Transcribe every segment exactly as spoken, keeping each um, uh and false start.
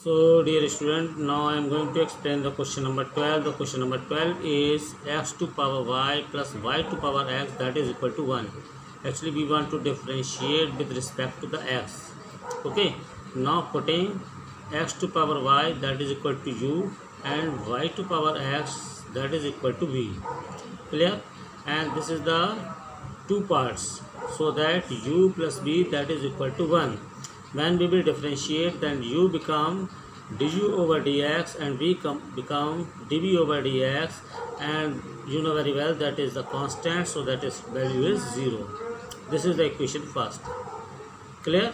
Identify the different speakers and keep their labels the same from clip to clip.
Speaker 1: So dear student, now I am going to explain the question number twelve. The question number twelve is x to power y plus y to power x, that is equal to one. Actually we want to differentiate with respect to the x. Okay, now putting x to power y, that is equal to u, and y to power x, that is equal to v. Clear? And this is the two parts, so that u plus v, that is equal to one. When we will differentiate, then u become du over dx and v become dv over dx, and you know very well that is the constant, so that is value is zero. This is the equation first. Clear?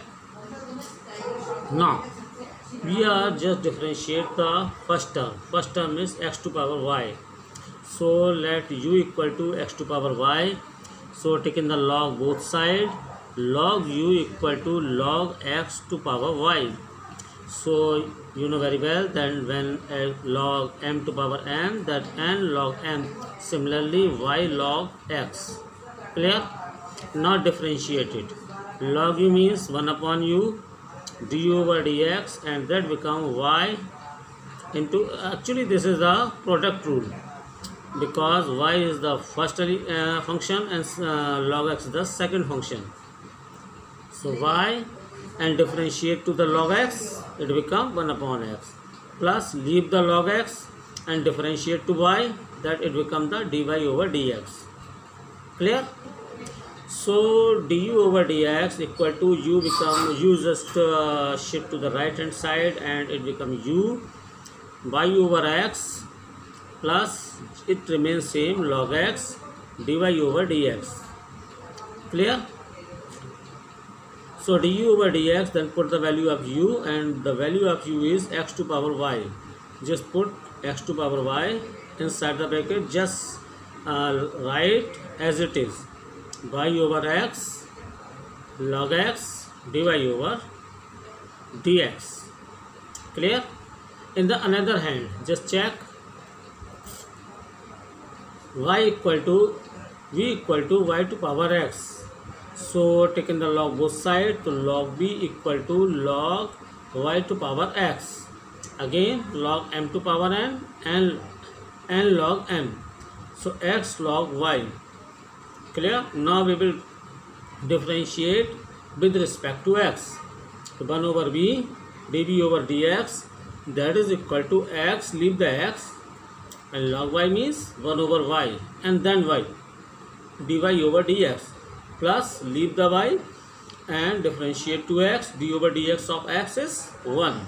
Speaker 1: Now we are just differentiate the first term. First term is x to power y. So let u equal to x to power y. So taking the log both side, log u equal to log x to power y. So you know very well that when uh, log m to power n, that n log m. Similarly y log x. Clear? Not differentiated. Log u means one upon u, du over dx, and that become y into, actually this is the product rule, because y is the first uh, function and uh, log x is the second function. So y and differentiate to the log x, it become one upon x, plus leave the log x and differentiate to y, that it become the dy over dx. Clear? So du over dx equal to u become, u just uh, shift to the right hand side and it become u y over x, plus it remains same log x dy over dx. Clear? So du over dx, then put the value of u, and the value of u is x to power y. Just put x to power y inside the bracket, just uh, write as it is, y over x log x dy over dx. Clear? In the another hand, just check y equal to v equal to y to power x. So taking the log both side, to log b equal to log y to power x. Again log m to power n and n log m. So x log y. Clear? Now we will differentiate with respect to x. So one over v dv over dx, that is equal to x, leave the x, and log y means one over y, and then y dy over dx, plus leave the y and differentiate to x, d over dx of x is one.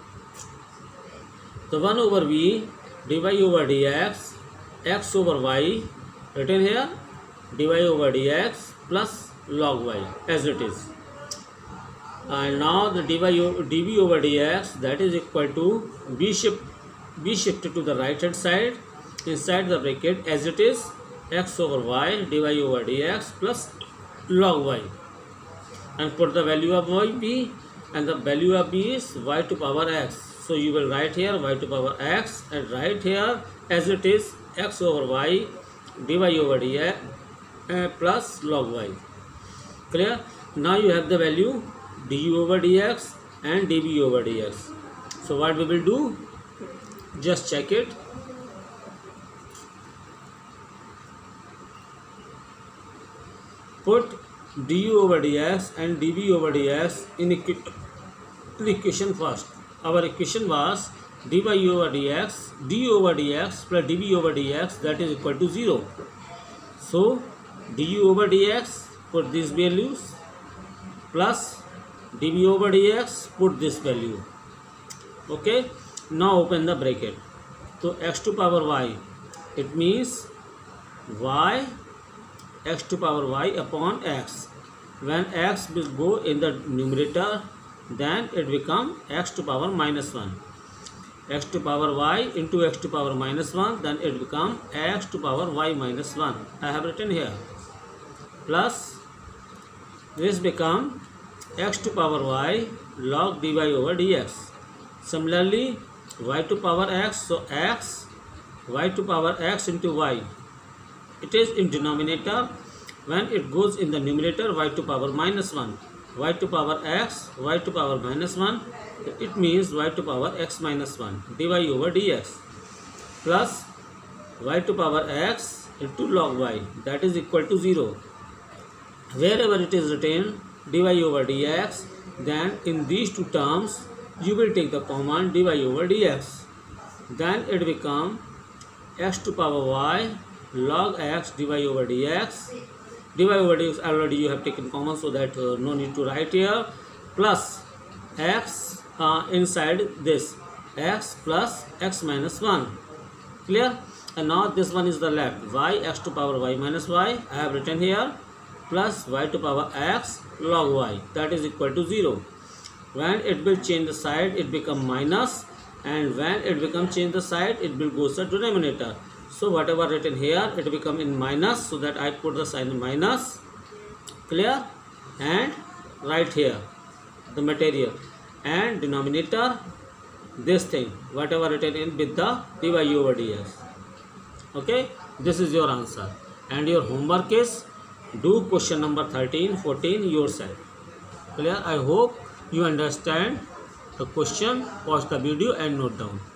Speaker 1: The one over v dy over dx, x over y written here, dy over dx plus log y as it is. And now the dy dv over dx, that is equal to b shift b shifted to the right hand side, inside the bracket as it is, x over y dy over dx plus log y, and put the value of y b, and the value of b is y to power x. So you will write here y to power x, and write here as it is, x over y dy over dx uh, plus log y. Clear? Now you have the value du over dx and dv over dx. So what we will do, just check it. Put du over dx and dv over dx in equation first. Our equation was dy over dx, du over dx plus dv over dx, that is equal to zero. So du over dx, put these values, plus dv over dx, put this value. Okay, now open the bracket. So x to power y, it means y x to power y upon x. When x will go in the numerator, then it become x to power minus one. X to power y into x to power minus one, then it become x to power y minus one. I have written here. Plus this become x to power y log dy over dx. Similarly y to power x, so x y to power x into y, it is in denominator. When it goes in the numerator, y to power minus one. y to power x, y to power minus one, it means y to power x minus one dy over dx plus y to power x into log y, that is equal to zero. Wherever it is written dy over dx, then in these two terms you will take the common dy over dx, then it become x to power y log x dy over dx. Dy over dx already you have taken common, so that uh, no need to write here, plus x uh, inside this x plus x minus one. Clear? And now this one is the left, y x to power y minus y, I have written here, plus y to power x log y, that is equal to zero. When it will change the side, it become minus, and when it become change the side, it will go to denominator. So whatever written here, it become in minus, so that I put the sign minus. Clear? And right here the material, and denominator this thing, whatever written in with the dy over dx. Okay, this is your answer, and your homework is do question number thirteen, fourteen yourself. Clear? I hope you understand the question. Watch the video and note down.